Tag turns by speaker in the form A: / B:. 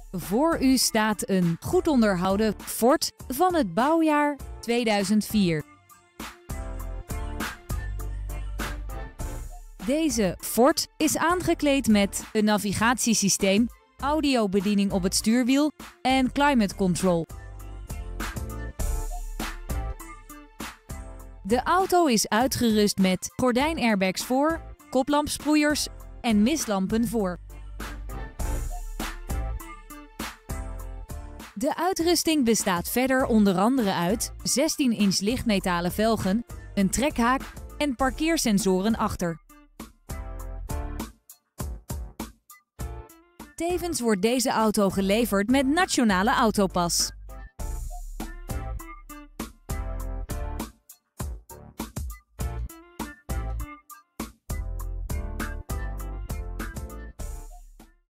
A: Voor u staat een goed onderhouden Ford van het bouwjaar 2004. Deze Ford is aangekleed met een navigatiesysteem, audiobediening op het stuurwiel en climate control. De auto is uitgerust met gordijnairbags voor, koplampsproeiers en mistlampen voor. De uitrusting bestaat verder onder andere uit 16-inch lichtmetalen velgen, een trekhaak en parkeersensoren achter. Tevens wordt deze auto geleverd met Nationale Autopas.